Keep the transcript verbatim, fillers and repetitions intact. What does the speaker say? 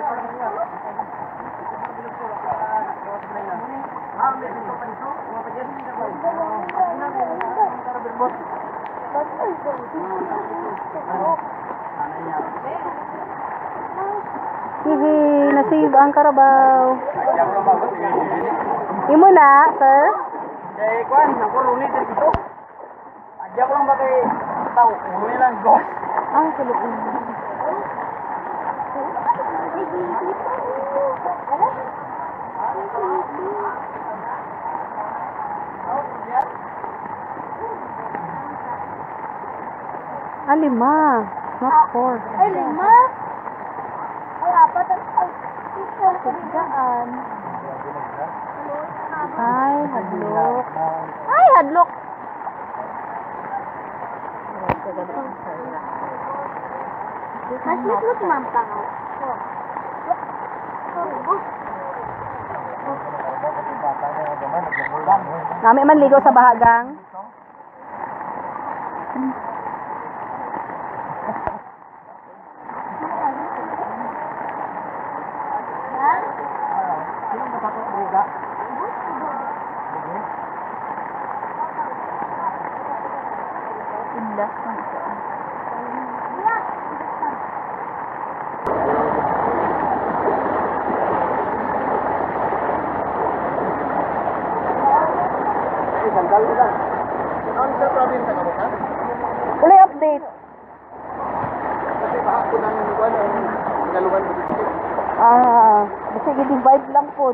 Hihi, nasave ang Carabao. Imo na, sir? Kay Kwan, ako luni dito. Adya ko lang ba kay tao, luni lang gos. Ah, sulok na. Ah, lima. Not four. Ay, lima? Ay, apat ang pagkaan. Ay, hadlok. Ay, hadlok. Mas luto si Ma'am Takaw. Nami man ligaw sa bahagang. Sandal kita. Ano sa province ka ba? Uli update. Kasi baka ko nang kuan ang galuhan ko dito. Ah, basta i-divide lang po.